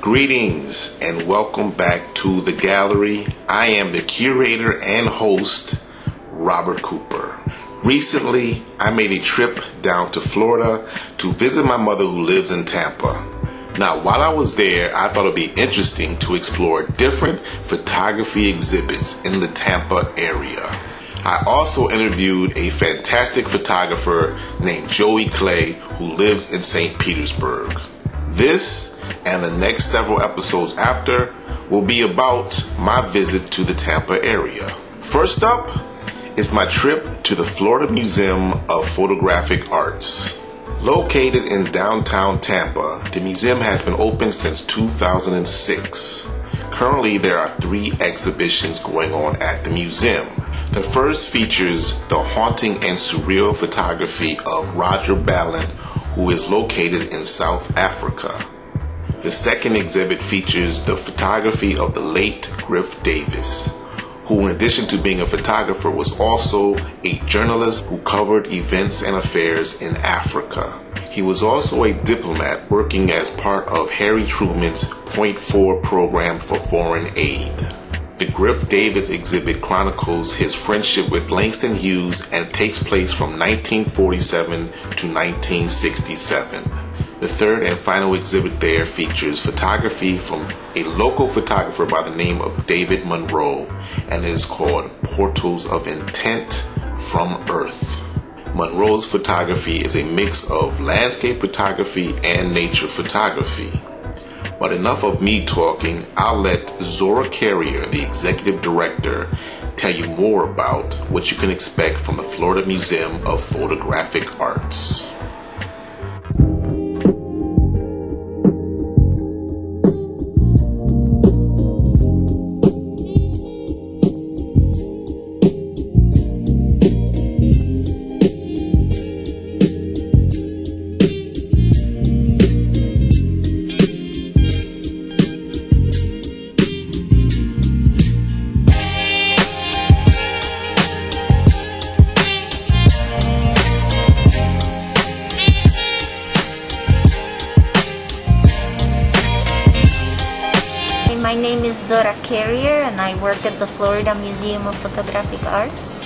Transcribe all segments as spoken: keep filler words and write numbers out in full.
Greetings and welcome back to the gallery. I am the curator and host, Robert Cooper. Recently, I made a trip down to Florida to visit my mother who lives in Tampa. Now, while I was there, I thought it'd be interesting to explore different photography exhibits in the Tampa area. I also interviewed a fantastic photographer named Joey Clay who lives in Saint Petersburg. This and the next several episodes after will be about my visit to the Tampa area. First up is my trip to the Florida Museum of Photographic Arts. Located in downtown Tampa, the museum has been open since two thousand six. Currently, there are three exhibitions going on at the museum. The first features the haunting and surreal photography of Roger Ballen, who is located in South Africa. The second exhibit features the photography of the late Griff Davis, who in addition to being a photographer was also a journalist who covered events and affairs in Africa. He was also a diplomat working as part of Harry Truman's Point Four program for foreign aid. The Griff Davis exhibit chronicles his friendship with Langston Hughes and takes place from nineteen forty-seven to nineteen sixty-seven. The third and final exhibit there features photography from a local photographer by the name of David Monroe, and it is called Portals of Intent from Earth. Monroe's photography is a mix of landscape photography and nature photography. But enough of me talking, I'll let Zora Carrier, the executive director, tell you more about what you can expect from the Florida Museum of Photographic Arts. My name is Zora Carrier and I work at the Florida Museum of Photographic Arts.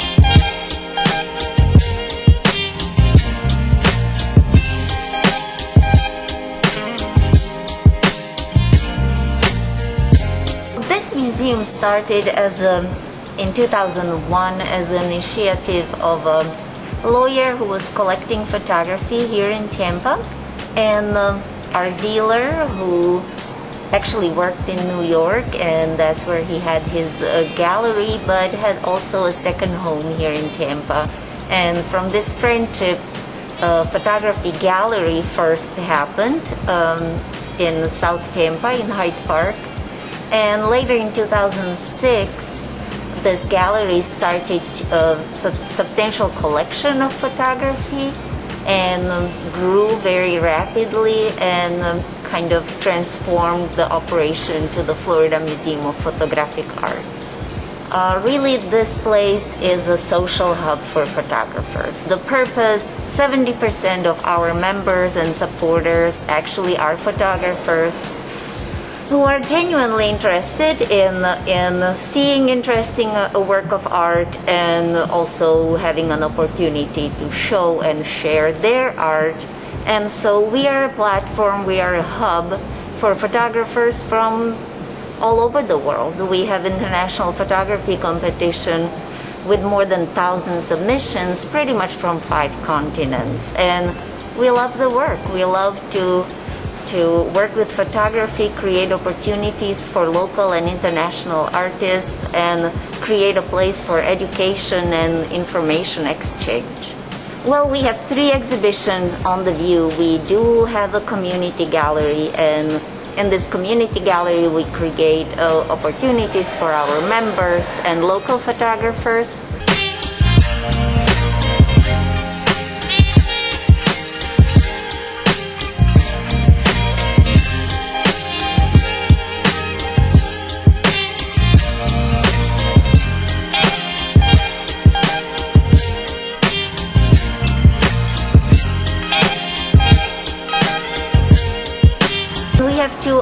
This museum started as a, in two thousand one as an initiative of a lawyer who was collecting photography here in Tampa, and uh, our dealer who actually worked in New York, and that's where he had his uh, gallery, but had also a second home here in Tampa. And from this friendship, uh, photography gallery first happened um, in South Tampa in Hyde Park, and later in two thousand six this gallery started a sub substantial collection of photography and um, grew very rapidly and um, kind of transformed the operation to the Florida Museum of Photographic Arts. Uh, really, this place is a social hub for photographers. The purpose, seventy percent of our members and supporters actually are photographers who are genuinely interested in, in seeing interesting uh, work of art and also having an opportunity to show and share their art. And so we are a platform, we are a hub for photographers from all over the world. We have international photography competition with more than one thousand submissions, pretty much from five continents. And we love the work. We love to, to work with photography, create opportunities for local and international artists, and create a place for education and information exchange. Well, we have three exhibitions on the view. We do have a community gallery, and in this community gallery we create uh, opportunities for our members and local photographers.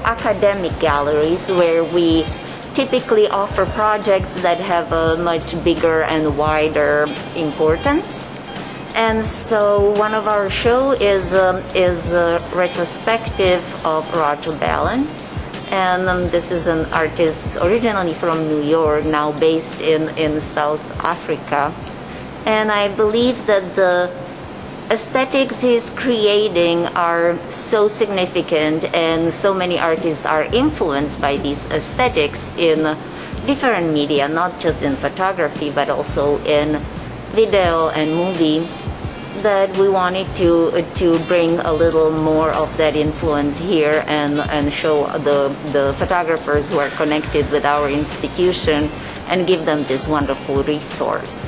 academic galleries where we typically offer projects that have a much bigger and wider importance. And so one of our show is um, is a retrospective of Roger Bellin, and um, this is an artist originally from New York, now based in in South Africa. And I believe that the aesthetics he's creating are so significant, and so many artists are influenced by these aesthetics in different media, not just in photography but also in video and movie, that we wanted to to bring a little more of that influence here and and show the the photographers who are connected with our institution and give them this wonderful resource.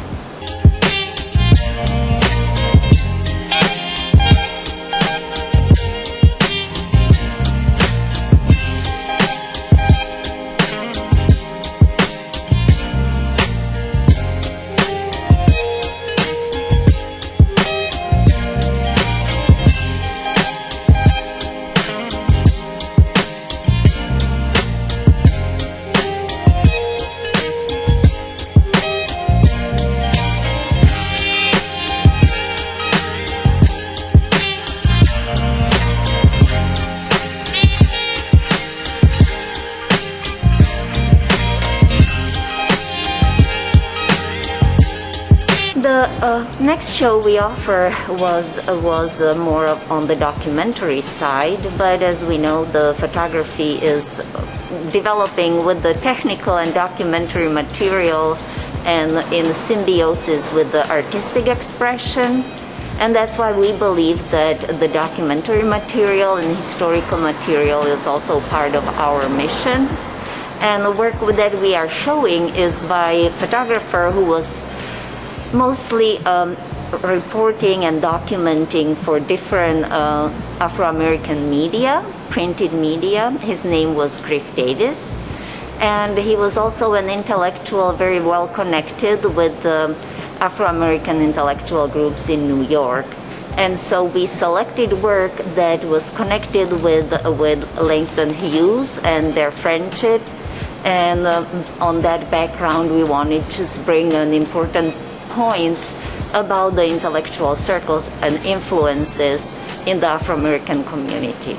The uh, next show we offer was uh, was uh, more of on the documentary side, but as we know, the photography is developing with the technical and documentary material and in symbiosis with the artistic expression. And that's why we believe that the documentary material and historical material is also part of our mission. And the work that we are showing is by a photographer who was mostly um, reporting and documenting for different uh, Afro-American media, printed media. His name was Griff Davis, and he was also an intellectual very well connected with the Afro-American intellectual groups in New York. And so we selected work that was connected with, with Langston Hughes and their friendship, and uh, on that background we wanted to just bring an important points about the intellectual circles and influences in the Afro-American community.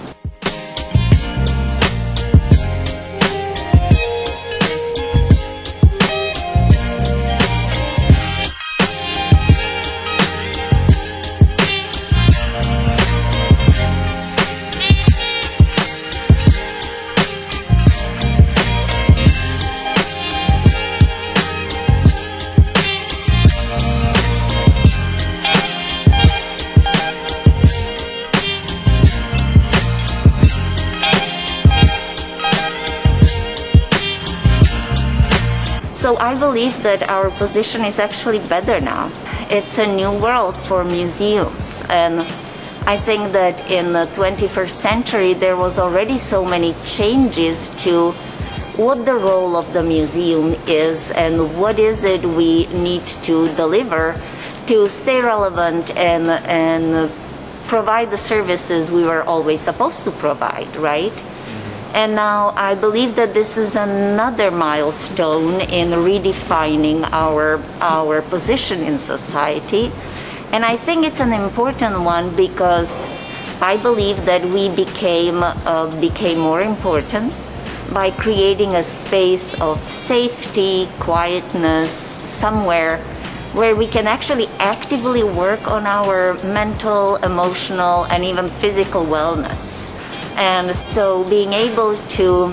So I believe that our position is actually better now. It's a new world for museums, and I think that in the twenty-first century there was already so many changes to what the role of the museum is and what is it we need to deliver to stay relevant and, and provide the services we were always supposed to provide, right? And now I believe that this is another milestone in redefining our, our position in society. And I think it's an important one because I believe that we became, uh, became more important by creating a space of safety, quietness, somewhere where we can actually actively work on our mental, emotional, and even physical wellness. And so being able to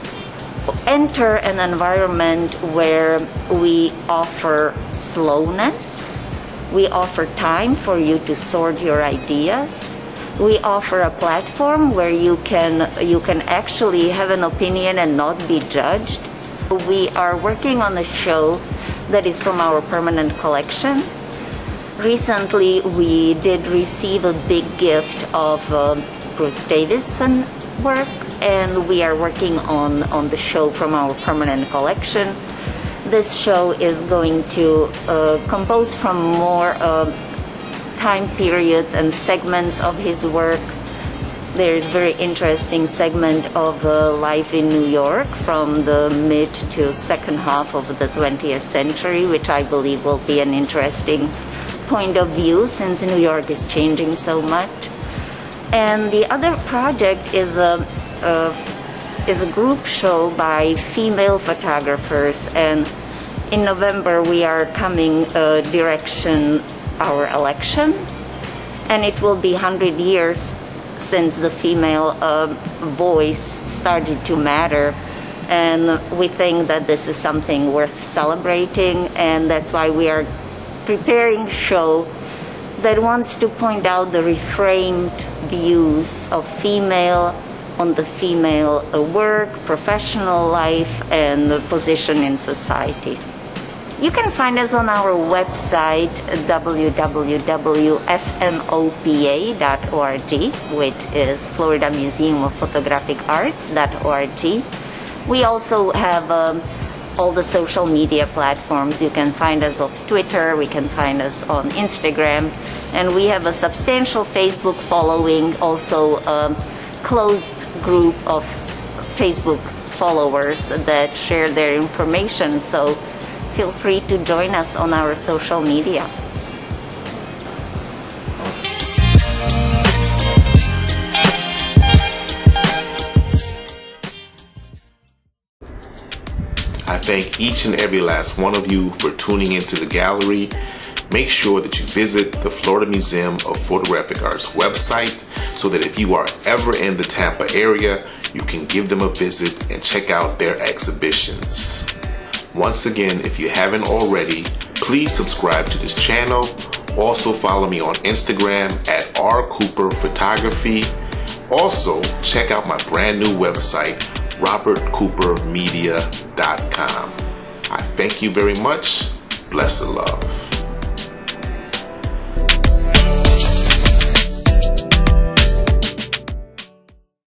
enter an environment where we offer slowness, we offer time for you to sort your ideas, we offer a platform where you can, you can actually have an opinion and not be judged. We are working on a show that is from our permanent collection. Recently, we did receive a big gift of uh, Bruce Davison work, and we are working on, on the show from our permanent collection. This show is going to uh, compose from more uh, time periods and segments of his work, There's very interesting segment of uh, life in New York from the mid to second half of the twentieth century, which I believe will be an interesting point of view since New York is changing so much. And the other project is a, a is a group show by female photographers, and in November we are coming uh, direction our election, and it will be one hundred years since the female uh, voice started to matter, and we think that this is something worth celebrating, and that's why we are preparing a show that wants to point out the reframed views of female on the female uh, work, professional life, and the position in society. You can find us on our website w w w dot f m o p a dot org, which is Florida Museum of Photographic Arts dot org. We also have um, all the social media platforms. You can find us on Twitter, we can find us on Instagram, and we have a substantial Facebook following, also a closed group of Facebook followers that share their information. So feel free to join us on our social media. I thank each and every last one of you for tuning into the gallery. Make sure that you visit the Florida Museum of Photographic Arts website so that if you are ever in the Tampa area, you can give them a visit and check out their exhibitions. Once again, if you haven't already, please subscribe to this channel. Also follow me on Instagram at R Cooper Photography. Also, check out my brand new website, robert cooper media dot com. I thank you very much. Blessed love.